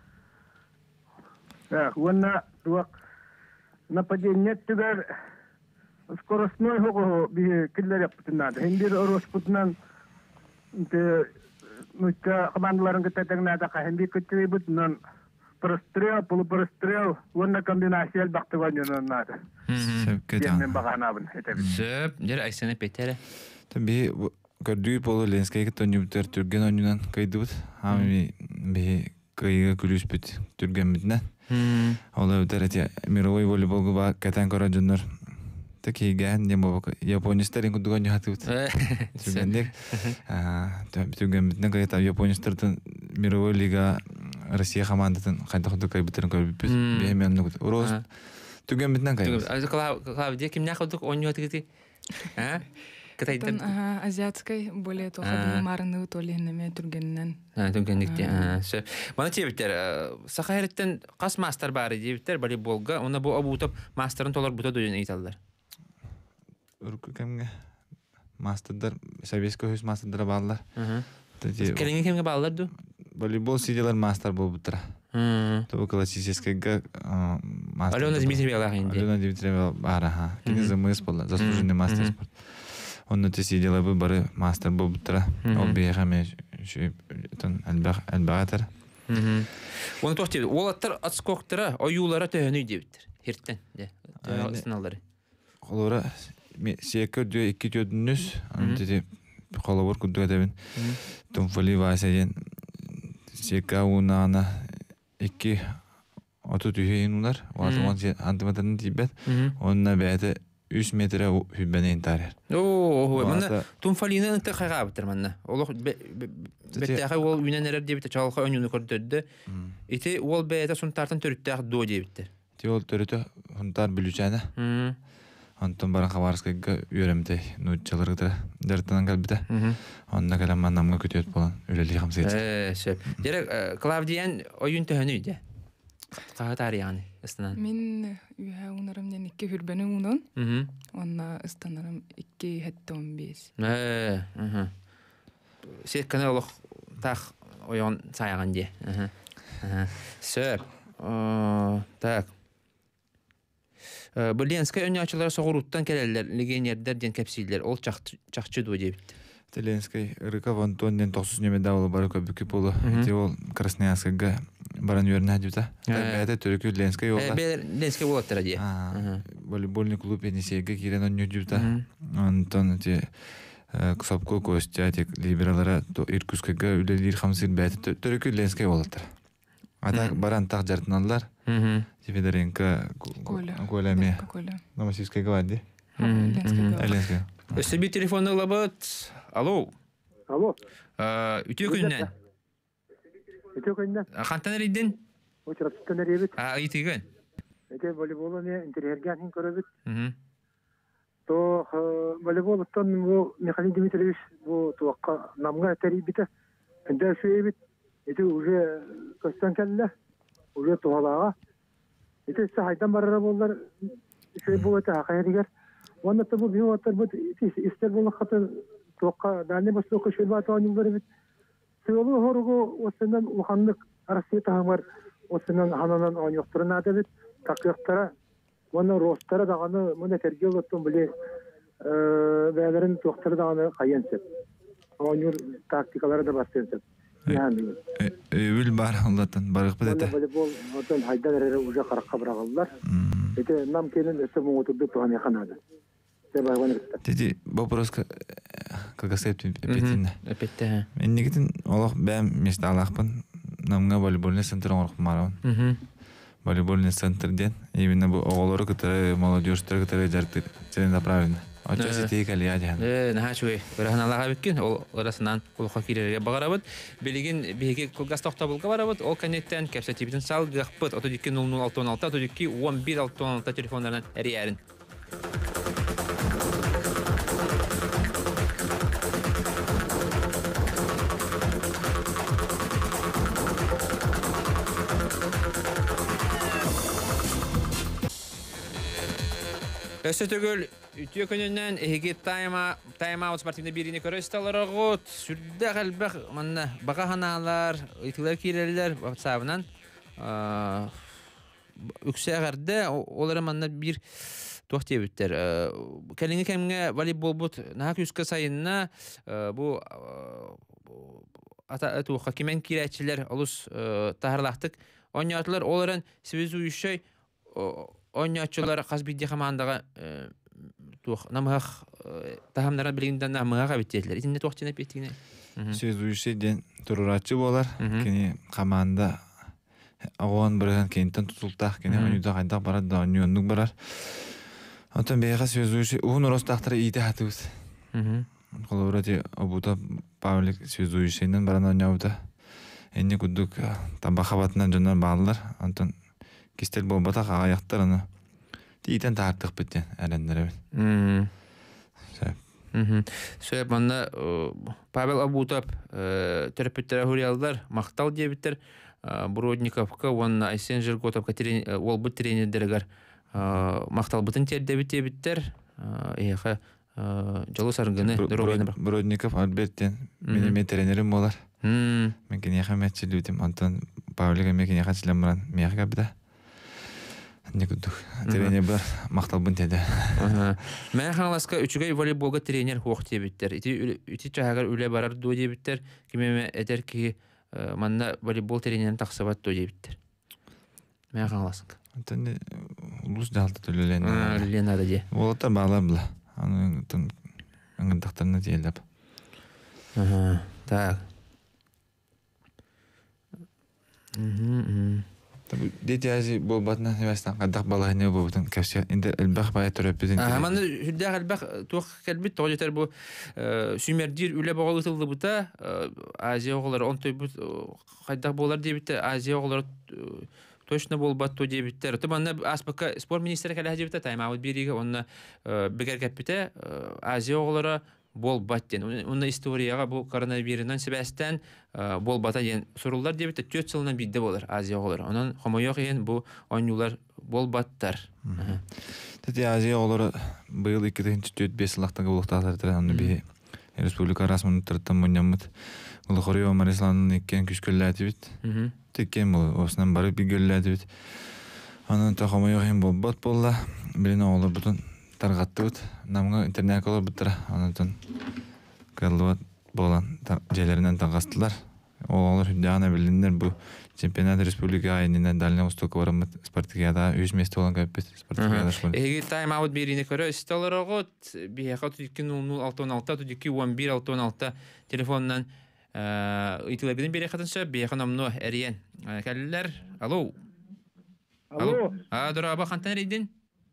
Вона туак нападение түгөр скоростной хого би киллер яптынады. Хендир ороспутнан те нутка командаларын кететеңнада хенди көтүбүт нан прострел, полупрострел, вона комбинация бактыгонноннады. Мен баганабын этебит. Сөп, дер Айсене Петере. Таби көрдү болу Ленскай кетонюптер түрген онунан кайдыбыт. Ами би кайга күлүспүт түргенбитнен. Ола өтерете мировой волейболга ба кетен көрөжөнөр. Такиген демо японистер ингудугон хатыбыт. Түргендек. Түргенбитнен кайта японистердин мировой лига Россия командатын кайда кайбытерин көрбүппүз. Бемен урос түргенбитнен кайбыз. Клавдия кимне кылдык ойнойт кити? Кытайдыр. Азиатской более тоха марыны толинеме түргеннен. Түргенникте. Бана тебиттер. Сахайреттен кас мастер бары дебиттер волейболга. Оны бу абутап мастерын толар бута дөйөн айталдар. Кемге мастердар советский союз мастердар баллар. Келеңе кемге баллар ду? Волейбол сиделер мастер болбутра. То классический мастер. Алена Дмитриева инде. Алена Дмитриева бара. Кини замыс болла. Заслуженный мастер спорт. Он те сидела бы бары мастер болбутра. Ол бейхаме тон албагатар. Оны тохти. Олаттар атскоктара оюлара төһөнүй дебиттер. Херттен де. Сыналары. Колора секер дө 2 төдүнүс. Антеде колобор кудуга дебин. Том воливасен сека унана 2 оту түйейнулар. Ватыман антыматарын тибет. Онна бәйті 3 метре хүббәнен тарер. Мана тумфалины ынты қағабытыр манна. Олық бәттәғі ол үйнен әрер дебітті чалқа өнюні көрдірді. Ити ол бәйті сұнтартын төріттәғі до дебітті. Ти ол төріті сұнтар бүлічәні. Антон баран хабарскайга үйрәмдей нучаларыдыр. Дәртінен кәлбіті. Онна кәлемман намға көтет болан. Өлелі қамсайты. Сөп. Дерек Клавдиян ойын төхіні үйді. Қағат арияны ұстанан. Мен үйә унарымнен 2 хүрбәні унын. Онна ұстанарым 2 хәтті 15. Сет кәні олық тақ ойын сайған де. Сөп. Так. Ленскай өнячылар соғыруттан кәлелер, легенердер ден кәпсейлер. Ол чақчы дуы дебітті. Ленскай Рыков Антоннен 9 немеда олы бары көбікі болу. Те ол Красноярскайга баран үйеріне әдіпті. Бәді түрікі Ленскай олы. Ленскай олаттыра де. Волейбольный клуб енесейгі керен он үйдіпті. Антон те Ксапко Костя тек либералара Иркускайга үлелер қамсыр бәді түрікі Ленскай олаттыр. Ада баран тақ жартыналар. Федоренко Коляме. Номасивскайга барды. Ленскай. Өсібі телефонны лабыт. Алло. Алло. Үтіе күнінен? Үтіе күнінен. Қантан әрейден? Очырапсыттан әрейбіт. Үтіген? Өте волейболы не интерьерген көрөбіт. То волейболыттан Михаил Дмитриевич туаққа намға тәрейбіті. Күнді сөйбіт. Өте уже көстен кәлі. Уже туғалаға. Өте сайдан барара болдар. Сөй бұл өте ақайырегер. Онда табу бию атар бут истер болу хатыр тоққа дәне басоқы шөлбат анылар бит. Сөйлü хорго осынан уханлык арасы тагыр осынан хананан аньоктырына дебит. Такыктара оны ростара даганы мына тергел оттон биле бәләрен тоқтыры даганы кайынсып. Аньур тактикалары да бастырсып. Yani ül бар Allah'tan barık bidete. Voleybol otan haydaları уже qaraqqa bırakıldılar. Ete nam kelin ösümün oturdu tuhan yakanadı. Dedi вопрос как септим петинне. Петте. Мен негитин олох бәм месте алахпын. Намга волейбольный центр оркмарам. Волейбольный центрден именно бу оголору которые молодежьтер которые жарты целенаправленно. Отчасти тейкали ядян. Нахачуй. Бираханалага биккен ол арасынан улха кирерге багарабыт. Билигин биге кылгас токтабылга барабыт. Ол коннектен кепсе типитен сал гахпыт. Ото 2001616 ото 21116 телефондарынан эриярин. Өсөтөгөл үтүө көнүнөн эги тайм-аут спортивный бирине көрөсталарыгыт сүрдө калбак манна бага ханалар итилер кирелер сабынан үксөгөрдө олар манна бир тохтебиттер келиңе кемге волейбол бут наа күскө сайынна бу ата туха кимен киречилер олус тахарлактык оньятлар оларын связующий оньячылар казбидди командаға тух намах тахамдара билгинден намага биттелер. Итинде тохтина петтине. Связующий ден турурачы болар. Кени команда агон бирген кенттен тутултак, кени оньюда кайдак барат да оньюндук барар. Антон бейга связующий уун ростактары ите хатыбыз. Колорати обута Павлик связующийнен баран оньяута. Энни кудук табахабатынан жоннан баалар. Антон кистел болбата аяқтар аны тийтен таартық беттен әрендері бет. Сөйіп манна Павел Абутов терапевттері хурялдар мақтал дебіттер Бродниковка, он Айсен Жирготовка ол бұт тренердергер мақтал бұтын тердебіт дебіттер еға жалу сарғыны Бродников Альберттен менеме тренерім олар. Мен кенеға мәтчілі өтем, Антон Павлиға мен кенеға чілем бұран мияға біда. Не күдік. Тренер бар, мақтал бұн теді. Мен қаңласқа үчігай волейболға тренер хоқ дебіттер. Үті чағағар үлі барар ду дебіттер. Кемеме әдер ки манна волейбол тренерін тақсабат ду дебіттер. Мен қаңласқа. Антон ұлыс жалды төлілен. Лен ады де. Олата бағла бұла. Аны аңғындақтарына дейіліп. Так. Дети ази болбатна невестан қадақ балағыне болбатын кәпсе енді әлбәқ бая түрөппеден. Манны хүлдәқ әлбәқ туақ кәлбет тоғытер бұл сүймердер үлі бағалы тылды бұта Азия оғылары он той бұт қайдақ болар дебітті Азия оғылары точно болбатту дебиттер. Манны аспаққа спорт министері кәлі дебітті таймауыт береге онына бігер кәппеті Азия оғылары бол баттен. Онна историяға бұл коронавирусынан себәстен бол бата ен сұрулар дебетті 4 жылынан бидді болар Азия оғылар. Онан қомайоқ ен бұл ойнулар бол баттар. Тәте Азия оғылары бұйыл 2-4-5 лақтағы болықтағылар. Оны бе республика расмын тұрттан мұнямыд. Бұл Қорыйо Марисланның еккен күшкөлі әтібет. Теккен бұл осынан бары бігөлі әтібет. Онан та қомайоқ ен бол бат болла. Білін оғылар бұтын тарғатты бұд. Намға интернет олар бұттыра. Онытын қылуат болан жерлерінен тағастылар. Олар хүддеғана білдіңдер бұл чемпионат республика айынынан Дальний Восток барамыд Спартакиада 3 месте olan көппет Спартакиада школы. Эги тайм-аут беріне көрі істалар оғыт. Бейеқа 2-0-0-6-16 телефонынан ұйтылабеден бере қатыншы. Бейеқа намну әріен. Кәлілер. Алло. Алло. Дұраба қантан рейден?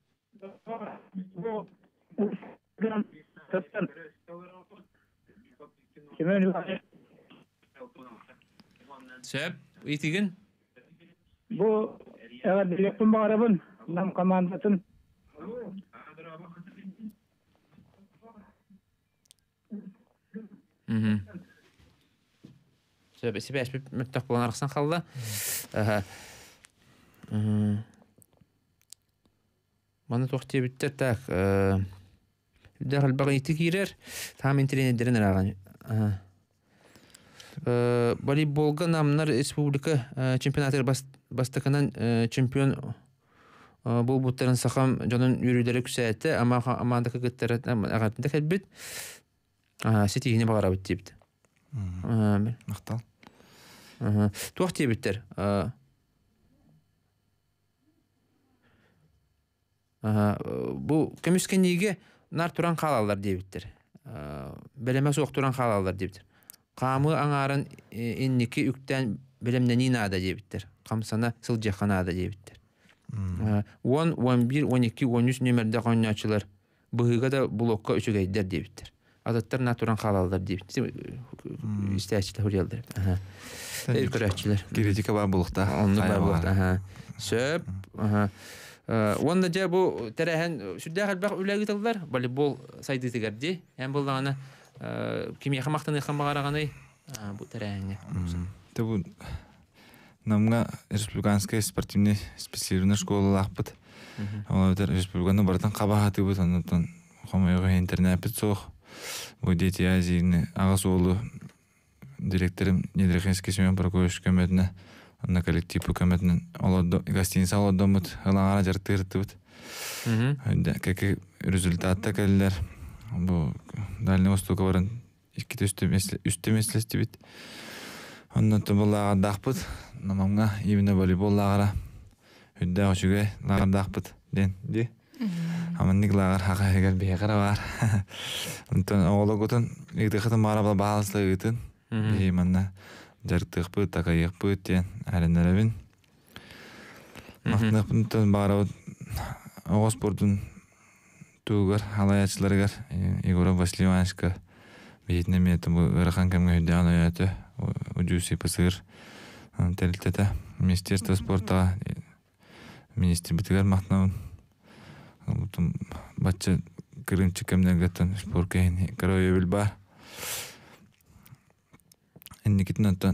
Сөп, үйтігін? Bu evet direktüm bağırabın. Nam komandatın. Сөп, есіп әшпіп мүттақ болан арқсан қалды. Маны тоқты біттер, так. Дәғіл бағын еті кейрер. Тағымен тренердерін әраған. Волейболга намнар республика чемпионаты бастыкынан чемпион бұл бұттарын сақам жонын үйрілері күсәйті, амандықы күттері ағартында кәлбет сетігіне бағара бұт дейбіт. Мақтал. Туақ дейбіттер. Бұл көміскенеге нар тұран қалалар дейбіттер. Бәлеме соқ тұран қалалар дейбіттер. Қамы аңарын иннекі үктен білімнен инада дейбіттер. Қамсана сылжақанада дейбіттер. 10, 11, 12, 13 нөмірді қойначылар. Бұғыға да блокқа үшігейдер дейбіттер. Адаттар натуран қалалар дейбіттер. Істәчілер хүрелдер. Өркірәтчілер. Генетика бар бұлықта. Онны бар бұлықта. Сөп. Онда жа бұл тәрәхен сүрдәғ әлбәқ үләгі тылдар. Волейбол сайды тігерді. Әм болдағаны кемеға мақтаны қамбағарағаны бұл тәрәхенге. Бұл намға республиканская спортивный специализированная школа лақпыт. Олар республиканы бартан қабағаты бұд. Ондан қомайығы интернет бід соқ. Бұл дети азияны ағас олы директорым Недрехенский Семен Прокоевич көмәдіні на коллективу көмәдінен гостиница олады мұд. Ғылаңара жарты ғырты бұд. Кәкі результатта кәлілер. Бұл Дальний Восток'a баран ikki üstü meselesi bit. Ondan da bullağa daqpıt. Namamga evine voleybol lağara. Hüdde hoşuge lağar daqpıt. Den, di. Amannik lağar haqa hegel beğara var. Ondan oğla gotun ekdeqıtın marabla bağlıslığı gıtın. Manna jarqtıq bıt, takayıq bıt den. Ərinlərəbin. Maqtınıq bundan bağıra oğuz sportun tuğgar, halayatçılarıgar. Igora Vasilyevanska. Бейтіне меті бұл ғырқан кәмге хүддеған өйәті, ұджусы пысығыр тәрілтеті. Министерство спортаға министр бітігер мақтынауын. Батчы кырынчы кемнергеттен спорт кейн кароебил бар. Энникитин антан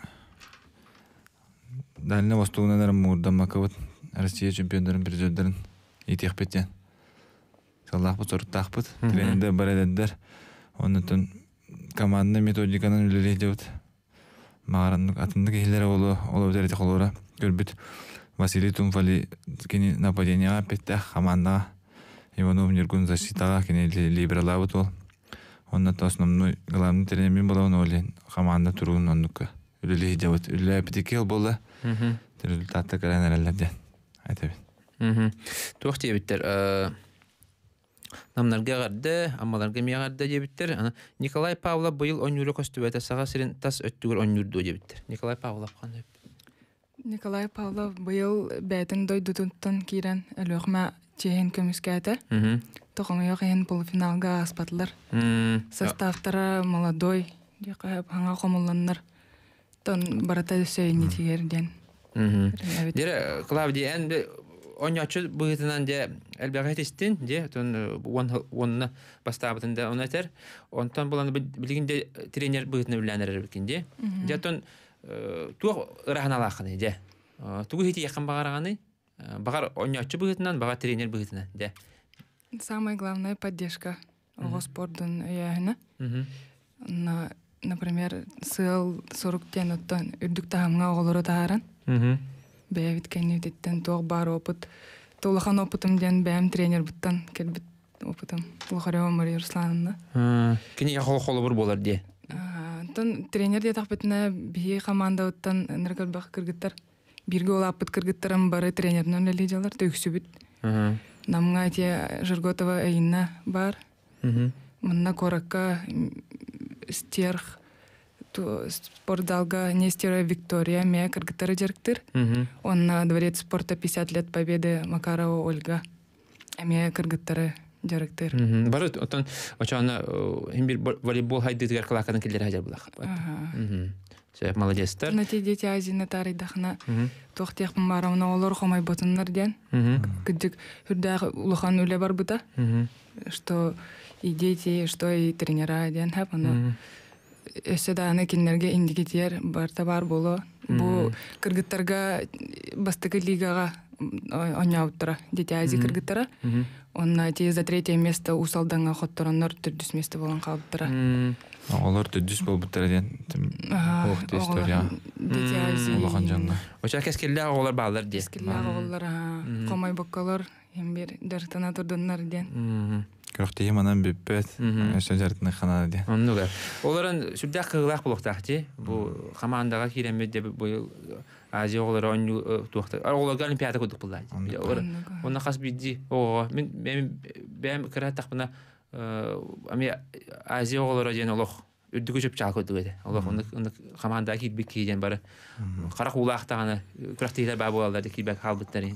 Дальний Востокна нарам мурда макават Россия чемпиондарын призердерин итехпетен. Саллахпыт сорттахпыт. Тренердер барададдар. Оннан командный методиканын үлелей деп. Мағаранның атындық ехілері олы өтереті қолуыра. Көрбіт Василий Тумфали кені нападенияға петті командаға. Иванов Нергун защитаға кені либералабыт ол. Оннан основной главный тренермен болауын олен команда тұруын онныққа. Үлелей деп. Үлелей петеке ел болды. Результатты көрән әрелерден. Айта бет. Туақ дебіттер. Намнарга гарды, аммаларга миягарды дебиттер. Николай Павлов быйыл онюру көстүбәтә сага сирен тас өттүгөр онюрду дебиттер. Николай Павлов кандай? Николай Павлов быйыл бәтен дойдутунтан кирен әлөкмә чейин көмүскәтә. Тоқымыйық ен полуфиналга аспатлар. Составтары молодой, хаңа қомыланнар. Тон барата сөйні тигерден. Дере, Клавдия, әнді ойнячы бұғытынан де әлбәғайт істен, де, онына бастабытында онатар. Онтан боланы білгенде тренер бұғытына біләнер әрбекенде. Де, тон туық ұрағын алақыны, де. Туғы хеті яқын бағарағаны, бағар ойнячы бұғытынан, бағар тренер бұғытынан, де. Самая главная поддержка спортын өйәхіні. Например, сыл 40 тенуттан үрдік тағымға оғылыры тағаран. Бәйвит кәневдеттен тоқ бар опыт. Толахан опытымден бәйім тренер бұттан келбіт опытым. Тұлғарева Мария Руслановна. Кені яқылы бұр болар де? Тренер де тақпетіне бейі команда ұттан нұргал бақ кіргіттар. Бірге ол апыт кіргіттарым бары тренерінің әлі жалар, төгсі біт. Намға әте Жырготова әйінна бар. Мұнна коракка стерх спортзалга Нестерова Виктория мя кыргыттары жарктыр. Он на дворец спорта 50 лет победы Макарова Ольга. Мя кыргыттары жарктыр. Бары отан очана химбир волейбол хайдытыгар калакадан келдер хажар булак. Все, молодецтер. На те дети азина таридахна тохтех маравна олор хомай ботуннар ден. Кыдык хүрдагы улахан үле бар бута. Что и дети, что и тренера ден хап аны өсөданы кинерге индикетер барта бар боло. Бу кыргыттарга бастыкы лигага оняуттара дети ази кыргыттара. Онна те за 3-е место усалданга хоттороннор түрдүс место болан калыптара. Олар түрдүс болбуттара ден. Ох, история. Дети ази. Улахан жанга. Оча кескелле оголар баалар де. Кескелле оголар комай боккалар химбир дартана турдуннар ден. Көрөктеги манан беппет. Өсө жартыны ханады ден. Оннуга. Оларын сүрдак кылак болуктак же. Бу командага киремет деп бу Азия оголар ойну туакта. Оголарга олимпиада кудук булды. Онна хас бидди. Ого, мен бем кыратак мына ами Азия оголар ден олох үрдүгү жөп чал кудук эди. Олох онны командага кирбек кийден бары. Карак улактаганы күрөктегилер бар болалар деп кирбек халбыттары.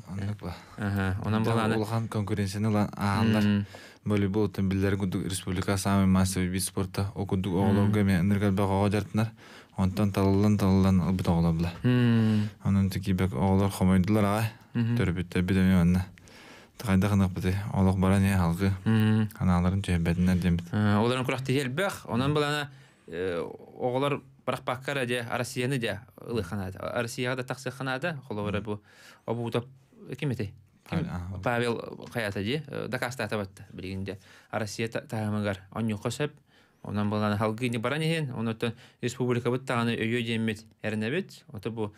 Онан боланы улахан конкуренцияны аалар. Волейбол тэмбилер кудук республика самый массовый вид спорта. Окудук оголорга мен энергал бага жартынар. Онтан талылан албыт оголабла. Онан текибек оголор хомойдулар ага. Төрбүттө бидеме анна. Тагайда кынак бите. Олог баран я алгы. Аналарын жебетинер демит. Оларын күрөктегил бек. Онан булана оголор баракпаккара же Россияны же ылыханада. Россияда таксыханада холовара бу обутап кимете? Павел Хаята же дакастата батты билгенде. Россия таамагар оню косып онан булана халгы не баран ehen. Онотон республика буттаганы өйө жемет эрнебет. Ото бу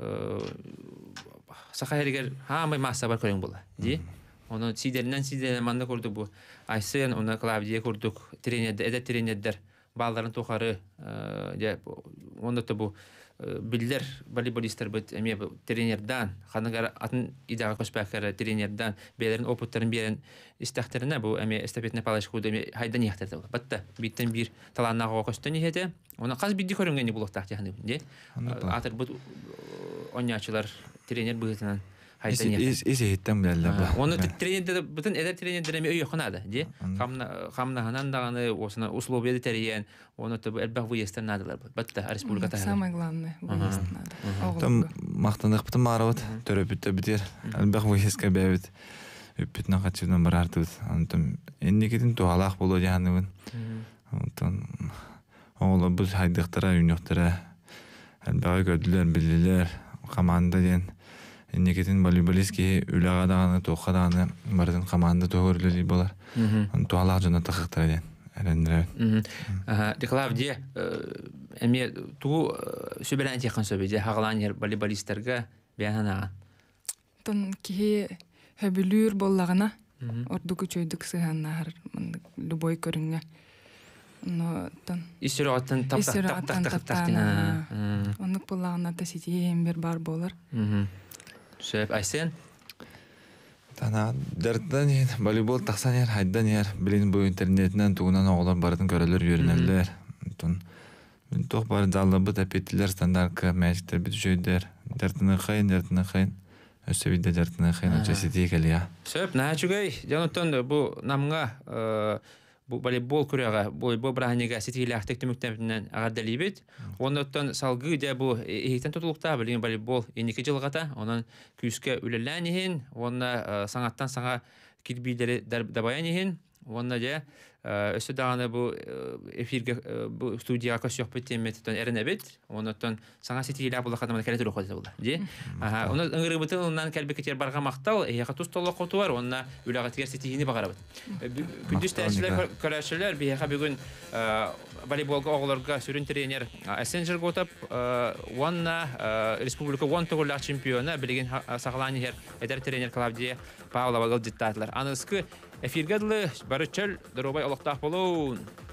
Сахаригер хамай масса бар көрөң була. Же оны сидеринен манда көрдүк бу. Айсын оны Клавдия көрдүк. Тренердер балдарын тохары же онда бу биллер волейболисттер бит эме тренердан ханагар атын идага көспәкәр тренердан белерин опыттарын берен истәхтеренә бу эме эстафетне палашку деме хайдан яхтырды. Батта биттен бир таланнага көстән иһәде. Оны каз бидди көрөнгәне булык тахтыгы де. Атыр бу онячылар тренер булытынан хайдан яхтырды. Иһеттем беләләр. Оны тренердер бүтән эдер тренердер эме өй ханада, де. Хамна ханандаганы осына условия терен, оны төб әлбәг бу ястырнадылар. Батта республикада. Самое главное бу ястырнады. Там мактандык бутын марабыт, төрөпүттө битер. Әлбәг бу яска бәбит. үппетнен качыбынан барартыбыз. Антон эннекетин туалак боло жаныбын. Антон оголобуз хайдыктара, үйнөктара албагы көдүлөр, билилер, команда ден эннекетин волейболистки үлага даганы, тоокка даганы бардын команда тогөрлөли болар. Туалак жана такыктара ден. Клавдия, эми туу сөбелен текан сөбеде хагаланер волейболисттерге бяхана. Тон ки хөбүлүр боллагана ордук чөйдүк сыганнар любой көрүнгө. Но тон исүрөттөн таптактактактина. Онук боллагана да ситием бир бар болар. Сөп Айсен. Тана дәрттен волейбол тақсан ер, хайдан ер, білін бұл интернетінен туғынан оғылар бардың көрілер, үйренелер. Мен тоқ бары заллабы тәпеттілер, стандартқа мәжіктер біт жөйдер. Дәрттіні қайын, өсі бейді дәрттіні қайын, өтшесі дейкелі, я. Сөп, на чүгей, жануттан бұл намға волейбол күрәгә, волейбол браханега сетиле актек төмөктәннән агадали бит. Оннан салгы да бу ehten тотулукта билген волейбол 2 жылгата, онан күскә үлеләнеһин, онна саңаттан саңа килбиләре дабаянеһин, онна да өсө даганы бу эфирге бу студияга көсөк битеметтен эренебит. Оннан саңа сетиле була кадамда келе турып калды була. Ди. Оннан ыңгырыбытынан калбекетер барга мактал, яка тустолло котуар, онна үләгә тигәр сетиһини багарабыт. Күндүз тәҗрибә көрәшчеләр бияга бүген волейболга огларга сүрүн тренер Эссенджер готап, онна республика вон тогылар чемпионы билген сагланер эдер тренер Клавдия Павлова диктаторлар. Аныскы эфирге дылы барычыл дробай алактак болуун.